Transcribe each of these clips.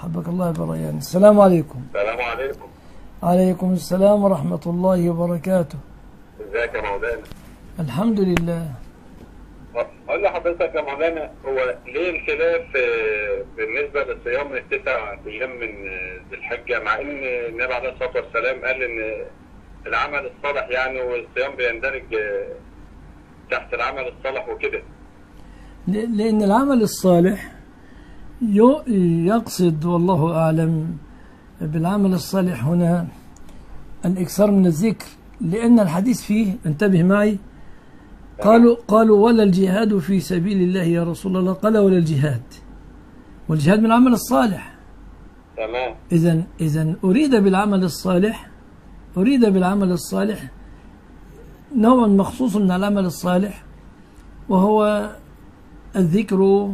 حبك الله يا بريان. السلام عليكم. السلام عليكم. عليكم السلام ورحمة الله وبركاته. ازيك يا مولانا؟ الحمد لله. أقول لحضرتك يا مولانا، هو ليه الخلاف بالنسبة للصيام من التسع أيام من ذي الحجة، مع إن النبي عليه الصلاة والسلام قال إن العمل الصالح يعني، والصيام بيندرج تحت العمل الصالح وكده؟ لأن العمل الصالح يقصد والله أعلم بالعمل الصالح هنا الإكثار من الذكر، لأن الحديث فيه، انتبه معي، قالوا ولا الجهاد في سبيل الله يا رسول الله، قال ولا الجهاد، والجهاد من العمل الصالح. تمام. إذن أريد بالعمل الصالح نوع مخصوص من العمل الصالح، وهو الذكر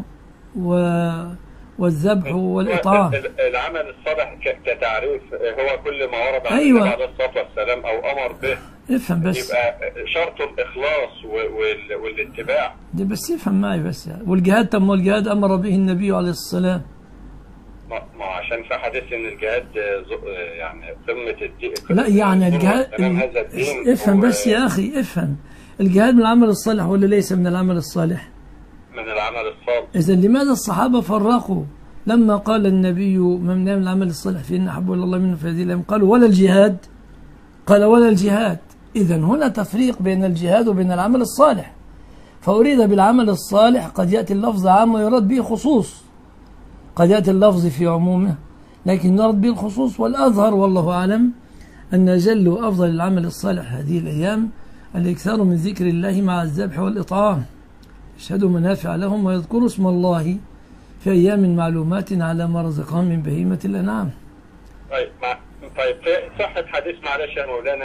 والذبح والإطعام. العمل الصالح كتعريف هو كل ما ورد عن أيوة. النبي عليه الصلاة والسلام أو أمر به، افهم بس، يبقى شرط الإخلاص والاتباع. دي بس افهم معي بس يعني. والجهاد، تم الجهاد أمر به النبي عليه الصلاة. ما عشان في حديث ان الجهاد يعني قمة الدين. لا يعني الجهاد، افهم بس يا أخي، افهم. الجهاد من العمل الصالح ولا ليس من العمل الصالح؟ من العمل الصالح. إذا لماذا الصحابة فرقوا لما قال النبي من يعمل العمل الصالح فإن أحب إلى الله منه في هذه الأيام، قالوا ولا الجهاد، قال ولا الجهاد. إذا هنا تفريق بين الجهاد وبين العمل الصالح، فأريد بالعمل الصالح قد يأتي اللفظ عام ويراد به خصوص، قد يأتي اللفظ في عمومه لكن يراد به الخصوص. والأظهر والله أعلم أن جل وأفضل العمل الصالح هذه الأيام الإكثار من ذكر الله مع الذبح والإطعام، يشهدوا منافع لهم ويذكروا اسم الله في أيام معلومات على ما رزقهم من بهيمة الأنعام. طيب في صحة حديث، معلش يا مولانا،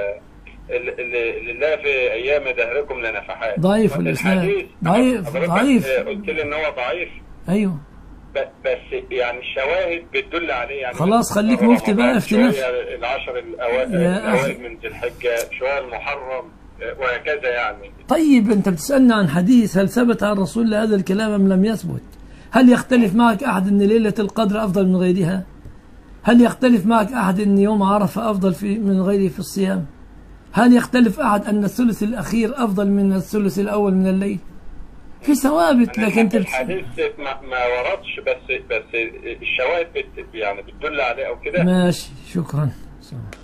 لله في أيام دهركم لنفحات، ضعيف الإسناد، ضعيف. قلت لي إن هو ضعيف. أيوه بس يعني الشواهد بتدل عليه يعني. خلاص خليك مفتي بقى، افتي نفسك. العشر الأوائل من ذي الحجة، شوية المحرم، وهكذا يعني. طيب أنت بتسألنا عن حديث، هل ثبت عن الرسول لهذا الكلام أم لم يثبت؟ هل يختلف معك أحد أن ليلة القدر أفضل من غيرها؟ هل يختلف معك أحد أن يوم عرفة أفضل من غيره في الصيام؟ هل يختلف أحد أن الثلث الأخير أفضل من الثلث الأول من الليل؟ في ثوابت، لكن انت الحديث ما وردش، بس الشواهد يعني بتدل عليه او كده. ماشي، شكرا.